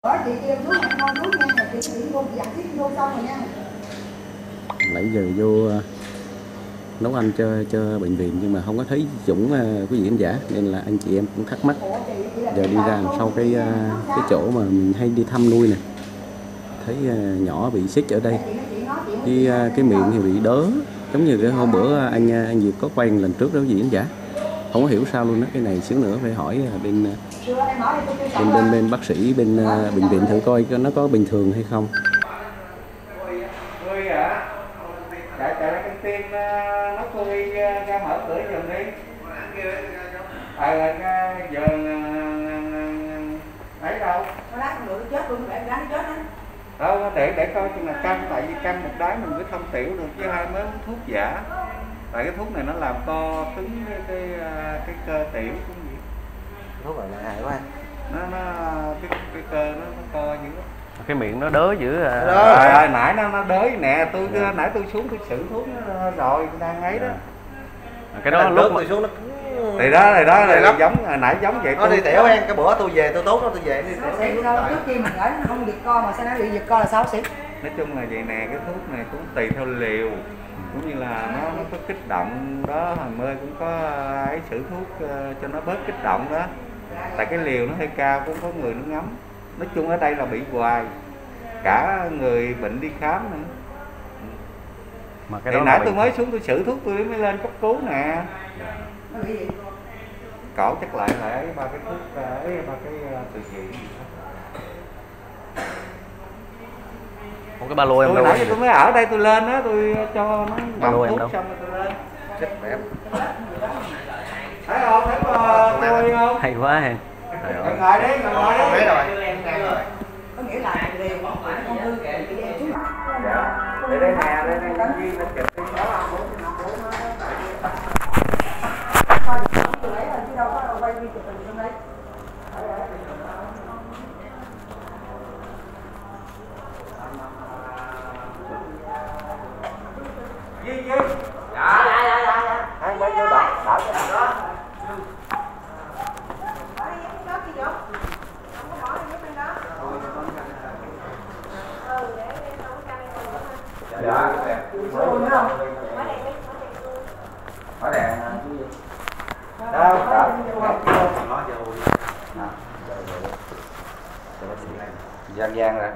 Nãy giờ vô nấu ăn cho bệnh viện nhưng mà không có thấy Dũng quý vị khán giả, nên là anh chị em cũng thắc mắc. Giờ đi ra sau cái chỗ mà mình hay đi thăm nuôi nè, thấy nhỏ bị xích ở đây, cái miệng thì bị đớ, giống như cái hôm bữa anh Việt có quay lần trước đó quý vị khán giả. Không có hiểu sao luôn đó, cái này xíu nữa phải hỏi bên bác sĩ bên bệnh viện thử coi nó có bình thường hay không. Ngươi hả? Chạy ra căng tin nó Ngươi ra mở cửa giùm đi. Giờ ấy đâu? Nó lát nữa nó chết luôn, để nó chết đó. Đâu để coi chừng là căng, tại vì căng một đáy mình mới thông tiểu được, chứ hai mới thuốc giả. Tại cái thuốc này nó làm co cứng cái cơ tiểu cũng vậy. Thuốc này là hại quá. Cái cơ nó co dữ. Cái miệng nó đớ dữ à. Trời ơi, nãy nó đới nè, nãy tôi xuống tôi xử thuốc nó rồi, đang ấy đó. Cái đó lúc tôi xuống nó thì đó giống nãy giống vậy. Nó đi tiểu em, cái bữa tôi về tôi tốt nó tôi về đi tiểu. Trước khi mình gửi nó không giật co mà sao nó bị giật co là sao bác sĩ? Nói chung là vậy nè, cái thuốc này cũng tùy theo liều, cũng như là nó có kích động đó, thằng Mơ cũng có ấy xử thuốc cho nó bớt kích động đó. Tại cái liều nó hơi cao, cũng có người nó ngấm. Nói chung ở đây là bị hoài, cả người bệnh đi khám nữa. Mà cái thì đó nãy tôi mới xuống tôi xử thuốc tôi mới lên cấp cứu nè. Cổ chắc lại ấy ba cái thuốc ấy, ba cái từ chuyện. Một cái ba lô em đâu. Nãy tôi mới ở đây tôi lên á, tôi cho nó ba lô bằng em thuốc đâu. xong rồi tôi lên. Chết mẹ. Thấy không? Thấy tôi không? Hay quá ha. Ngồi đi, ngồi đi. Có nghĩa là liều nó không hư kệ bị đen xuống. Để đây nè, đây nè, nhân viên nó chụp đi 6 5 4 5 4 Thôi tôi lấy rồi chứ đâu có quay video chụp hình trong đấy. Duy. Dạ. Hai bên vô đảo cho nó đó. Dạ. Ở đèn đâu đó nó vô gian rồi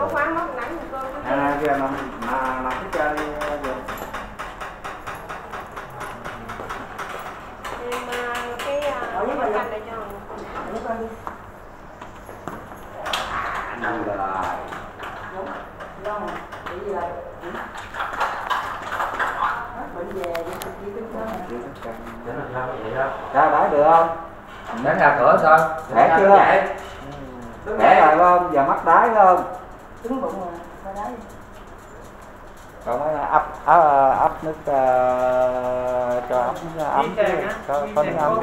kia nằm cái chơi vô ra đái được không? Đánh ra cửa sao? Khỏe chưa? Khỏe rồi không? Giờ mắc đái không? Trứng bụng rồi, đái. Còn mới ấp nước cho ấp nước ấm có nước ấm.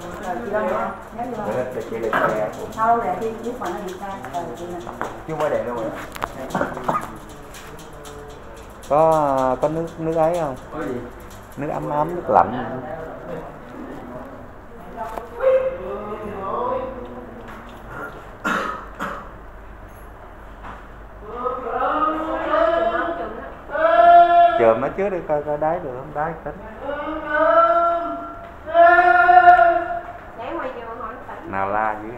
Sau là khi biết mà nó bị sao Chưa mới đèn luôn rồi. Có nước ấy không? Có gì? Nước ấm nước lạnh. Chườm nó trước đi coi đái được không, đái tính. Nào la dữ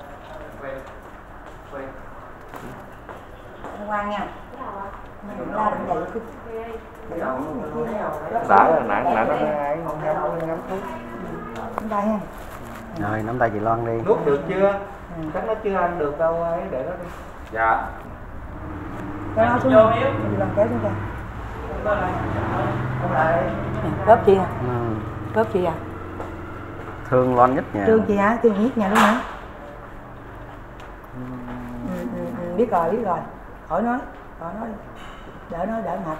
ngoan nha. La đừng dậy cái đã rồi, nãy nó ấy ngắm thuốc. Nắm tay ha. Rồi nắm tay chị Loan đi. Nuốt được chưa? Chắc nó chưa ăn được đâu ấy, để nó đi. Dạ. Kéo nó xuống. Chị Loan kéo xuống cho. Góp chị à? Góp chị à? Thương Loan nhất nhà. Thương chị hả? Thương nhất nhà luôn hả? Biết rồi. Khỏi nói đi. Đỡ mệt.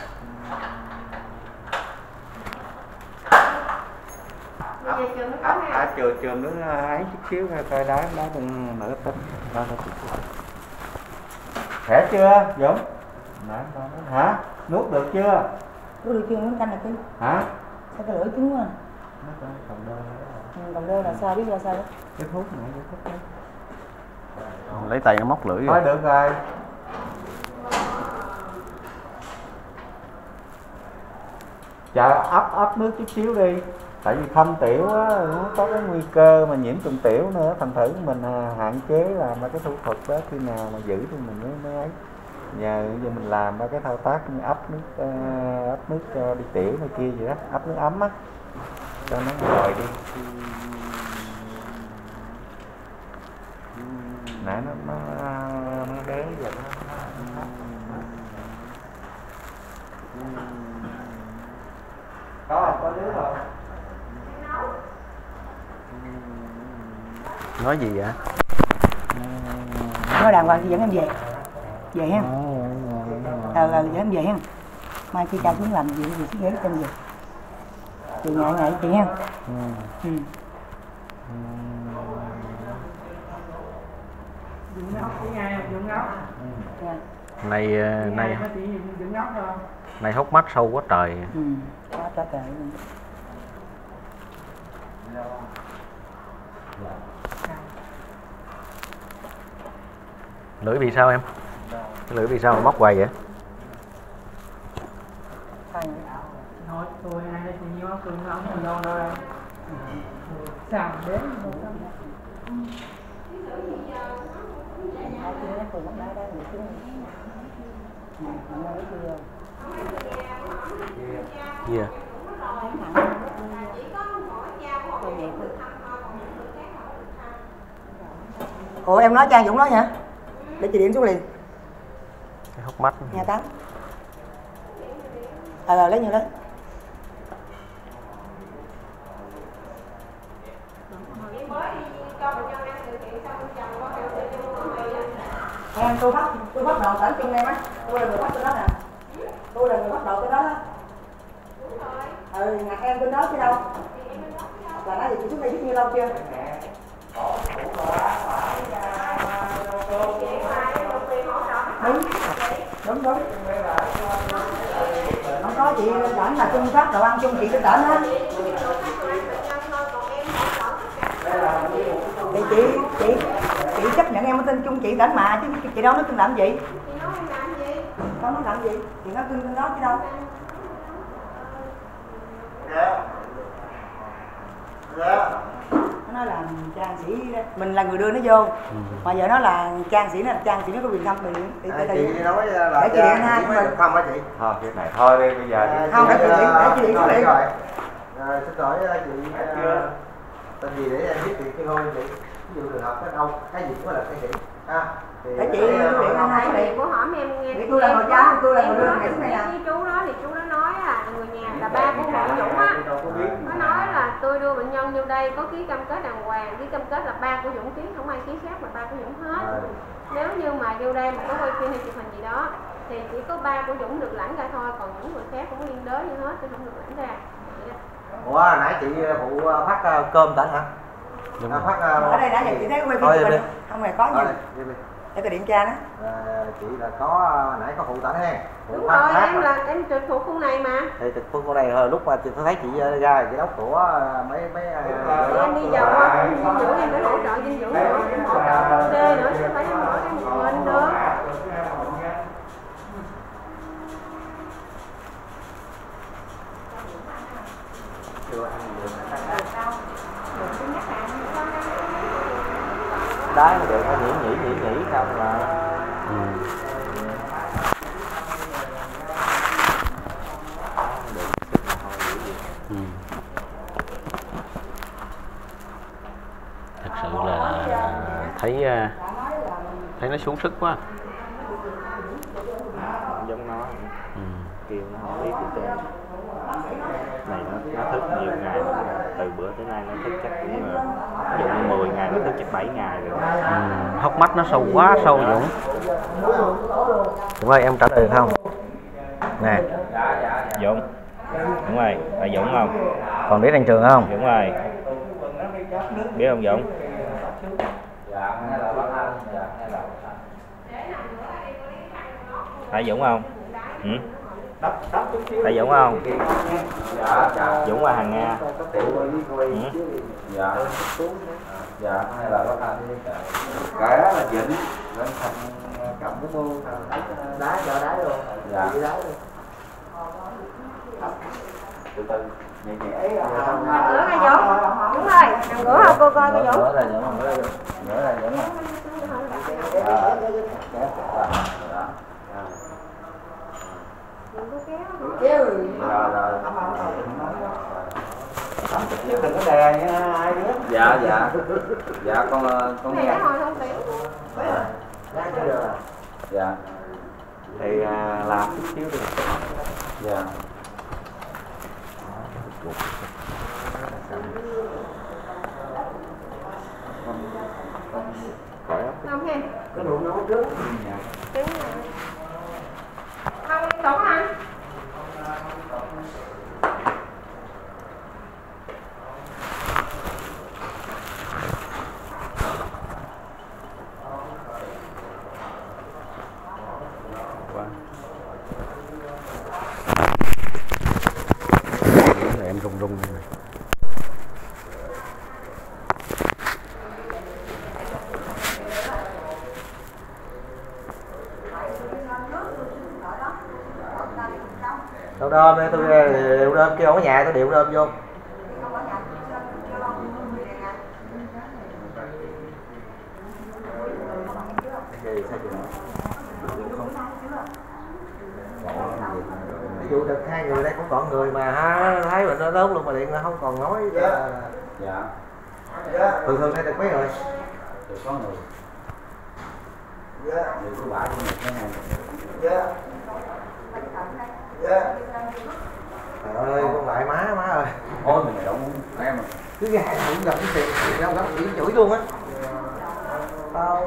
Trường nước ấy chút xíu coi đá đừng nở tính. Khỏe chưa Dũng? Hả? Nuốt được chưa? Nuốt được chưa? Muốn canh là cái. Hả? Sao cái lưỡi cứng quá? Còn đơ. Còn đơ là sao, biết ra sao đó? Cái thuốc này, cái thuốc đấy. lấy tay nó móc lưỡi thôi rồi. được rồi. Chờ ấp nước chút xíu đi, tại vì thâm tiểu á nó có cái nguy cơ mà nhiễm trùng tiểu nữa, thành thử mình hạn chế làm mấy cái thủ thuật đó, khi nào mà giữ thì mình mới ấy. Giờ mình làm ba cái thao tác như ấp nước cho đi tiểu này kia vậy đó, ấp nước ấm á cho nó ngồi đi. Nãy nó đế vậy đó. Có đứa không? Nói gì vậy? Nói đàng hoàng thì dẫn em về. Về ha. Dẫn em về ha. Mai khi cha xuống làm gì thì sẽ ghé cho em về. Chị ngại ngại chị ha. Dùng ngóc cái ngay không? Dùng ngóc. Này hốc mắt sâu quá trời. Quá trời luôn. Lưỡi bị sao em? Cái lưỡi bị sao mà móc hoài vậy? Thôi tôi ai đây thì nhiêu tôi không đâu đâu đây. Sao đến Gì à? Ủa em nói Trang Dũng nói hả? Để chị điện xuống liền. Cái hốc mắt. Nhà 8. Lấy nhiêu đó. Em tôi bắt đầu tấn chung em á. Tôi là người bắt tôi đó nè. Tôi là người bắt đầu cái đó đó. Ngặt em bên đó chứ đâu. Là nói gì chị xuống đây biết nhiêu lâu chưa? Đúng. Không có chị rảnh là chung phát đồ ăn chung chị cứ tỉnh hết. Thì chị chấp nhận em ở tên chung chị tỉnh mà, chứ chị đâu nói cưng làm gì? Con nó làm gì? Chị nói cưng đó chứ đâu. Nó nói là Trang sĩ đó. Mình là người đưa nó vô. Mà giờ nó là Trang sĩ, nó có quyền thăm mình. Chị nói là để chị điện hai mới được không hả chị? Thôi cái này thôi đi bây giờ. Không, để chị điện xuống liền. Xin lỗi chị, tên gì để em biết việc cái thôi chị. Ví dụ trường hợp cái đâu cái gì cũng là cái chị. Để chị điện hai Thì của hỏi em nghe. tôi là người cha, tôi là người đưa ngày xuống này nè. Với chú đó thì chú đó nói là người nhà là ba của Hoàng Dũng á. Nó nói là tôi đưa bệnh nhân vô đây có ký cam kết đàng hoàng, ký cam kết là ba của Dũng ký, không ai ký khác mà ba của Dũng hết. Nếu như mà vô đây mà có quay phim hay chụp hình gì đó thì chỉ có ba của Dũng được lãnh ra thôi, còn những người khác cũng liên đới như hết thì không được lãnh ra. Ủa nãy chị phụ phát cơm tỉnh hả? Phát ở đây đã chị thấy quay phim chụp hình không hề có gì. Để tôi điện cha đó. Chị là có nãy có phụ tỉnh ha. Đúng rồi, em trực thuộc khu này mà. Thì trực thuộc khu này lúc mà chị thấy chị ra chị đốc của mấy em đi vào qua dinh dưỡng em phải hỗ trợ dinh dưỡng nữa, em hỗ trợ D nữa chứ phải em hỗ trợ một mình được. đá nó được, nó nhỉ không là thật sự là thấy nó xuống sức quá. Giống nó kêu nó không biết gì trơn. Này nó thức nhiều ngày lắm rồi. Từ bữa tới nay nó thức chắc cũng Dũng 10 ngày, nó thức chắc 7 ngày rồi. Hốc mắt nó sâu quá sâu Dũng. Dũng ơi em trả lời được không? Nè Dũng, đúng rồi, phải Dũng không? còn biết anh Trường không? Dũng rồi, biết không Dũng? Phải Dũng không? Tại Dũng không? Dạ, dạ. Dũng qua hàng Nga. Dạ. Dạ, hay là có thành cái đó là dính lên thành cầm cái mưu đá cho đá luôn. Dạ. Đá luôn. Từ từ nhẹ nhẹ. Nằm ngửa ngay Dũng. Đúng rồi, nằm ngửa hả cô coi cái Dũng. Ngửa ra Dũng, ngửa ra Dũng. Đừng có đè nha ai nữa. Dạ dạ. Dạ con Này nó hồi không tiểu. dạ. Thì làm chút xíu đi. Dạ. Không hen. Cái đồ nấu trước. Tiếng này. Không, Dũng hả? Em rung rung này. Đâu đơm đây tôi điệu đơm kêu ở nhà tôi điệu đơm vô. Ví dụ được hai người đây cũng còn người mà ha, thấy mình nó lớn luôn mà điện nó không còn nói. Dạ. Thường thường đây được mấy người? Được 6 người. Dạ. Điều của bả của mình cái này. Dạ. Dạ. Trời ơi, con lại má ơi. Ôi mình don't em mà. Cứ gà cũng gặp cái tiền đâu đó chỉ chửi luôn á. Tao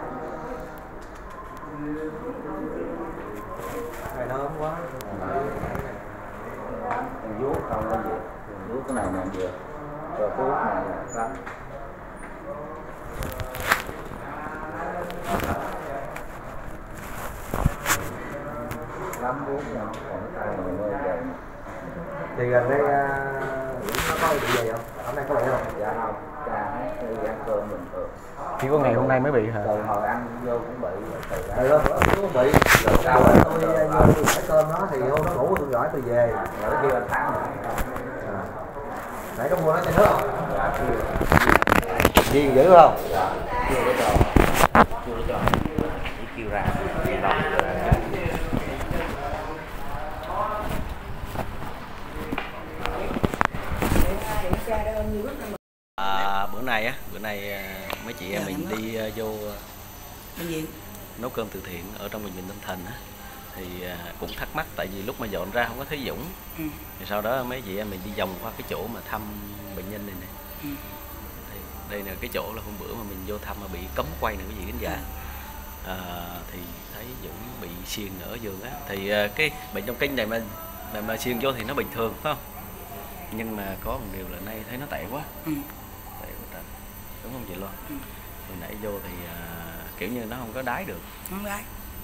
này nó quá. Thằng vuốt không có gì. Vuốt cái này nè vừa. Rồi cái vuốt này là lắm. Lắm vuốt nha, còn cái tay mình mới về. Thì gần đây nó có bị gì không? Hôm nay có bị không? Dạ không. Cha ăn cơm bình thường. Chỉ có ngày hôm nay mới bị hả? Từ hồi ăn vô cũng bị. Từ đó cũng bị. Rồi sau đó tôi vô tôi phải cơm nó thì hôm nó ngủ tôi gọi tôi về. Rồi nó kêu anh Thắng. Nãy có mua nó cho nước không? Dạ chưa. Viên dữ không? Dạ. Chưa có cho. Chưa có cho. Chỉ kêu ra. Bữa nay mấy chị em mình đi vô Bệnh viện. nấu cơm từ thiện ở trong bệnh viện Tâm Thành á, thì cũng thắc mắc tại vì lúc mà dọn ra không có thấy Dũng. Thì sau đó mấy chị em mình đi vòng qua cái chỗ mà thăm bệnh nhân này nè. Thì đây là cái chỗ là hôm bữa mà mình vô thăm mà bị cấm quay nè quý vị khán giả. Thì thấy Dũng bị xiên ở giường á, thì cái bệnh động kinh này mà xiên vô thì nó bình thường phải không? Nhưng mà có một điều là nay thấy nó tệ quá. Tệ quá trời. Đúng không chị Loan? Hồi nãy vô thì kiểu như nó không có đái được. Không đái.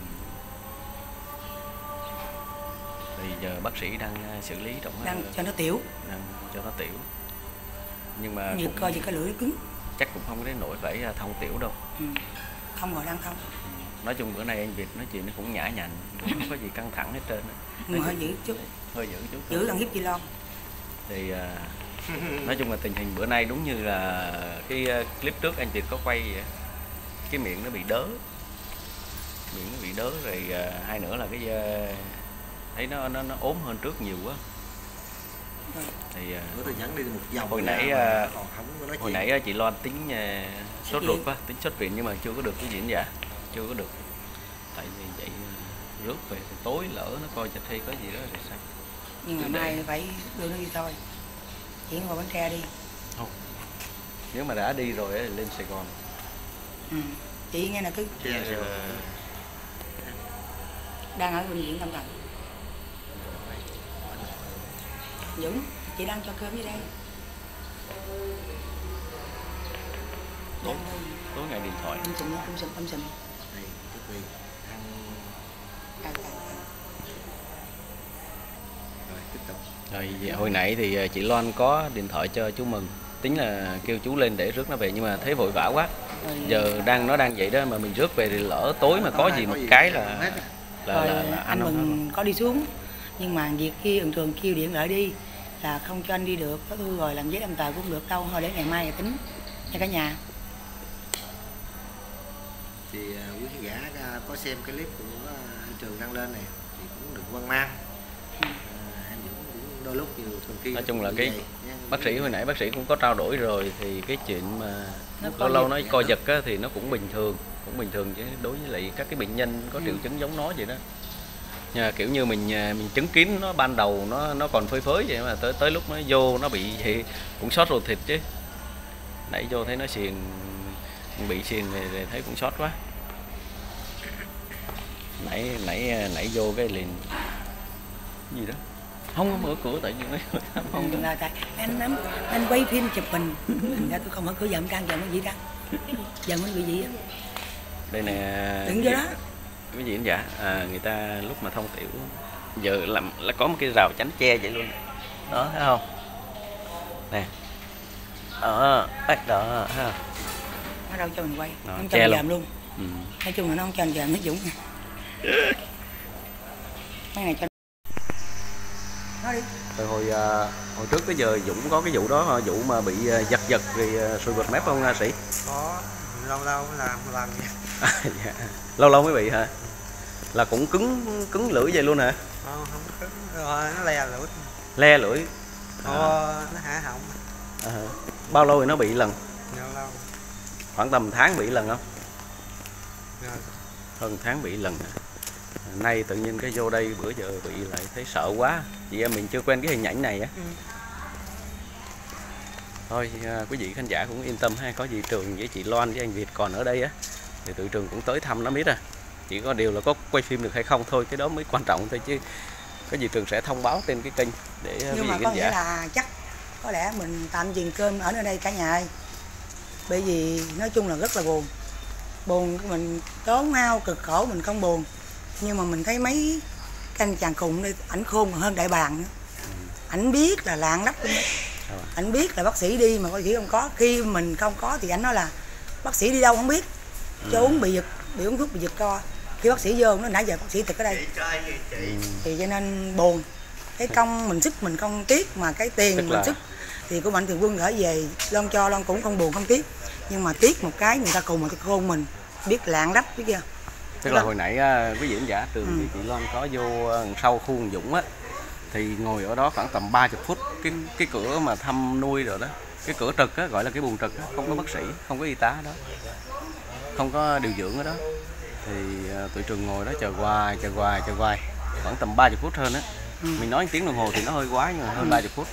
Thì giờ bác sĩ đang xử lý trong Đang cho nó tiểu. Đang cho nó tiểu. Nhưng mà Như coi như cái lưỡi cứng. Chắc cũng không đến nỗi phải thông tiểu đâu. Không rồi đang không. Nói chung bữa nay anh Việt nói chuyện nó cũng nhã nhặn, không có gì căng thẳng hết trơn. Nhưng mà hơi dữ chút. Hơi dữ chút. Dữ ăn hiếp chị Loan. Thì nói chung là tình hình bữa nay đúng như là cái clip trước anh Việt có quay vậy. Cái miệng nó bị đớ. Miệng nó bị đớ rồi hai nữa là cái thấy nó ốm hơn trước nhiều quá. Thì tôi dẫn đi một vòng. hồi nãy chị Loan tính sốt ruột quá, tính xuất viện nhưng mà chưa có được cái diễn giả, chưa có được. Tại vì vậy rước về thì tối lỡ nó coi cho thi có gì đó rồi sao. Nhưng mà mai phải đưa nó đi thôi. Chuyển qua Bến Tre đi. Không. Nếu mà đã đi rồi thì lên Sài Gòn. Chị nghe là cứ đang ở bệnh viện Tâm Thành. Dũng, chị đang cho cơm dưới đây. Tối ngày điện thoại. Âm sùm. Này, quý vị ăn Rồi hồi nãy thì chị Loan có điện thoại cho chú Mừng, tính là kêu chú lên để rước nó về, nhưng mà thấy vội vã quá. Giờ nó đang vậy đó mà mình rước về thì lỡ tối mà có gì một cái là anh Mừng có đi xuống, nhưng mà việc kia hiện trường kêu điện lại đi là không cho anh đi được, có tôi rồi làm giấy đăng tờ cũng được đâu, thôi để ngày mai tính nha cả nhà. Thì quý khán giả có xem cái clip của anh Trường đăng lên này thì cũng đừng hoang mang. Em cũng đôi lúc nhiều thường khi nói chung là cái bác sĩ hồi nãy bác sĩ cũng có trao đổi rồi, thì cái chuyện mà lâu lâu nói co giật á, thì nó cũng bình thường chứ đối với lại các cái bệnh nhân có triệu chứng giống nó vậy đó. Kiểu như mình chứng kiến nó ban đầu nó còn phơi phới vậy mà tới lúc nó vô nó bị thì cũng sót ruột thịt chứ. Nãy vô thấy nó bị xiền thì thấy cũng sót quá. Nãy vô cái liền gì đó không mở cửa tại vì mấy người không là tại anh quay phim chụp hình, thành ra tôi không mở cửa, giờ em đang giờ nó gì đó, giờ nó bị gì á. Đây nè, đừng vô đó cái gì anh giả người ta lúc mà thông tiểu giờ làm là có một cái rào chắn che vậy luôn đó, thấy không nè đó thấy không, nó đâu cho mình quay, đó, không cho mình làm luôn. Ừ. Nói chung là nó không cho mình làm, nó Dũng mấy này cho nó đi. Từ hồi trước tới giờ Dũng có cái vụ đó, vụ mà bị giật rồi sùi bọt mép không Sĩ? Có, lâu mới làm lần dạ. Lâu mới bị hả? Là cũng cứng lưỡi vậy luôn hả? không cứng rồi, nó Le lưỡi nó hả họng. Bao lâu thì nó bị lần? Lâu Khoảng tầm tháng bị lần không? rồi. Hơn tháng bị lần. Nay tự nhiên cái vô đây bữa giờ bị lại thấy sợ quá. Chị em mình chưa quen cái hình ảnh này á. Thôi quý vị khán giả cũng yên tâm ha, có gì Trường với chị Loan với anh Việt còn ở đây á thì tụi Trường cũng tới thăm nó biết à. Chỉ có điều là có quay phim được hay không thôi, cái đó mới quan trọng thôi, chứ có gì Trường sẽ thông báo trên cái kênh để quý Nhưng vị mà khán có giả. nghĩa là chắc có lẽ mình tạm dừng cơm ở nơi đây cả nhà ơi. Bởi vì nói chung là rất là buồn, mình tốn hao cực khổ mình không buồn, nhưng mà mình thấy mấy canh chàng khùng đây ảnh khôn còn hơn đại bàng nữa. Ảnh biết là lạng lách luôn đó. Ảnh biết là bác sĩ đi mà bác sĩ không có, khi mình không có thì ảnh nói là bác sĩ đi đâu không biết, cho uống bị uống thuốc bị giật co, khi bác sĩ vô nó nãy giờ bác sĩ thực ở đây thì cho nên buồn. Cái công mình sức mình không tiếc, mà cái tiền mình sức thì của Mạnh Thường Quân gửi về Loan cho Loan cũng không buồn không tiếc, nhưng mà tiếc một cái người ta cùng một cái khôn mình biết lạng lách biết chưa. Tức là hồi nãy quý vị khán giả Trường với chị Loan có vô sau khu Dũng á, thì ngồi ở đó khoảng tầm 30 phút, cái cửa mà thăm nuôi rồi đó, cái cửa trực á, gọi là cái buồng trực á, không có bác sĩ, không có y tá đó, không có điều dưỡng ở đó, thì tụi Trường ngồi đó chờ hoài khoảng tầm 30 phút hơn á. Mình nói 1 tiếng đồng hồ thì nó hơi quá, nhưng mà hơn 30 phút.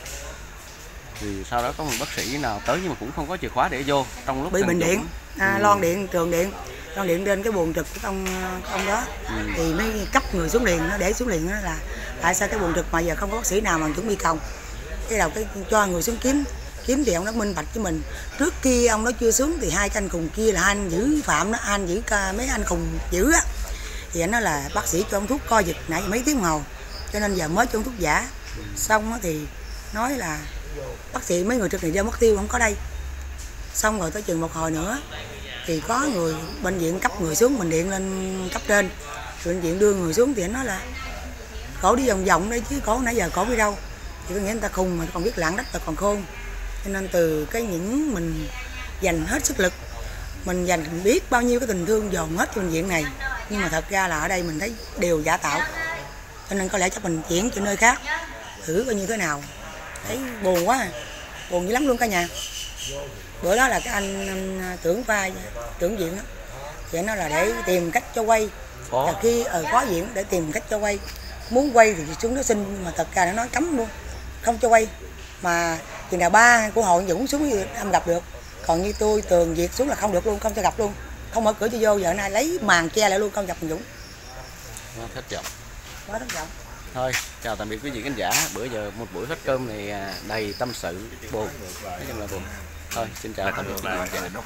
Thì sau đó có một bác sĩ nào tới nhưng mà cũng không có chìa khóa để vô trong lúc bị bệnh điện, Loan điện, Trường điện, Loan điện lên cái buồng trực của ông đó, thì mới cấp người xuống liền, nó để xuống liền đó là tại sao cái buồng trực mà giờ không có bác sĩ nào mà chuẩn bị còng. Cái đầu cái cho người xuống kiếm thì ông nó minh bạch với mình. Trước kia ông nó chưa xuống thì hai cái anh khùng kia là anh giữ phạm đó, anh giữ mấy anh khùng giữ á, thì anh nói là bác sĩ cho ông thuốc co giật nãy mấy tiếng đồng hồ, cho nên giờ mới cho ông thuốc giả. Xong thì nói là bác sĩ mấy người trực này đi mất tiêu không có đây. Xong rồi tới chừng một hồi nữa thì có người bệnh viện cấp người xuống, mình điện lên cấp trên, bệnh viện đưa người xuống thì anh nói là cổ đi vòng vòng đây chứ cổ nãy giờ cổ đi đâu. Thì có nghĩa người ta khùng mà còn biết lạng đất là còn khôn. Cho nên từ cái những mình dành hết sức lực, mình dành biết bao nhiêu cái tình thương dồn hết cho bệnh viện này, nhưng mà thật ra là ở đây mình thấy đều giả tạo. Cho nên có lẽ chắc mình chuyển cho nơi khác thử coi như thế nào. Thấy buồn quá, buồn dữ lắm luôn cả nhà. Bữa đó là cái anh trưởng viện đó, thì anh nói là để tìm cách cho quay, là khi có viện để tìm cách cho quay, muốn quay thì xuống đó xin, nhưng mà thật ra nó nói cấm luôn, không cho quay. Mà chừng nào ba của Hội Dũng xuống thì em gặp được, còn như tôi Tường Việt xuống là không được luôn, không cho gặp luôn, không mở cửa cho vô. Giờ nay lấy màn che lại luôn, không gặp thằng Dũng. Quá thất vọng. Quá thất vọng. Thôi chào tạm biệt quý vị khán giả. Bữa giờ một buổi hết cơm này đầy tâm sự buồn, nói chung là buồn. Thôi xin chào tạm biệt.